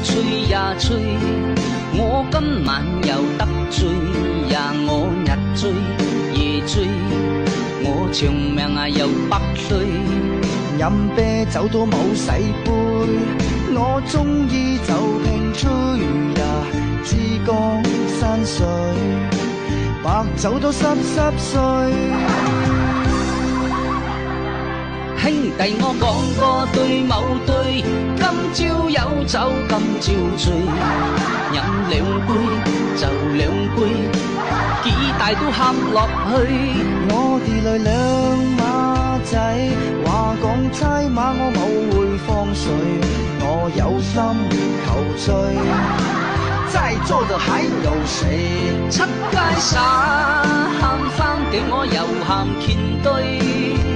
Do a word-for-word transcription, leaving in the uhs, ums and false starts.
吹呀吹，我今晚又得醉呀，我日醉夜醉，我長命啊又百歲。 飲啤酒都冇洗杯，我鍾意就拼吹呀，珠江山水，白酒都濕濕碎。 兄弟我講過對某對，今朝有酒今朝醉，飲兩杯就兩杯，幾大都喊落去。 我哋來兩馬仔，話講差馬我冇會放水，我有心求醉，在座的還有誰？ 七街耍喊翻幾我又喊見堆。